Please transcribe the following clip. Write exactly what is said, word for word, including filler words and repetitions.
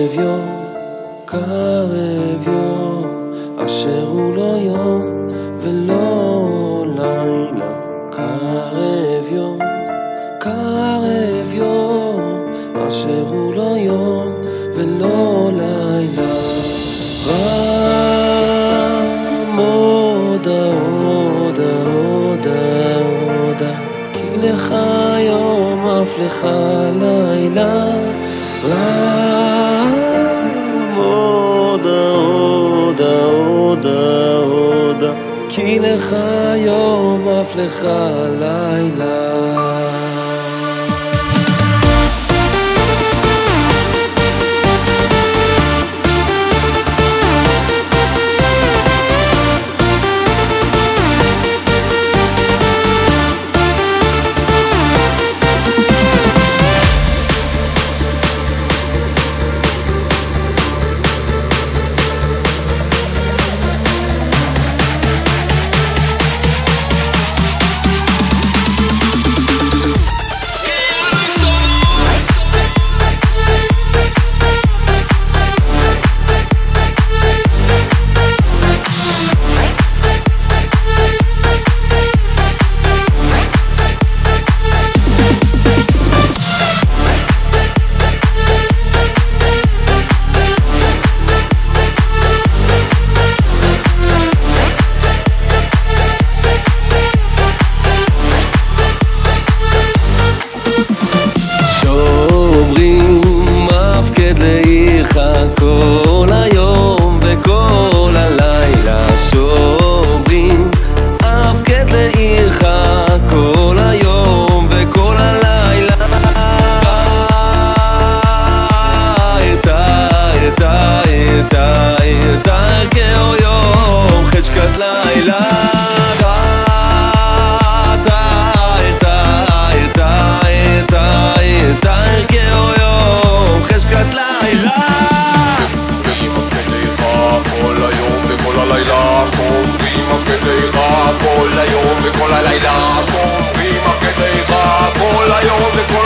קרב יום, קרב יום, אשר הוא לא יום ולא לילה. קרב יום, קרב יום, אשר הוא לא יום ולא לילה. רם עודה עודה עודה עודה, כי לך יום אף לך לילה. רם עודה עודה עודה עודה, כי לך יום אף לך לילה. כל היום וכל הלילה שומרים הפקד לעירך, כל היום וכל הלילה. איתה איתה איתה איתה כאור יום חשכת לילה. כל היום וכל הלילה, קוראים הקטע כל היום וכל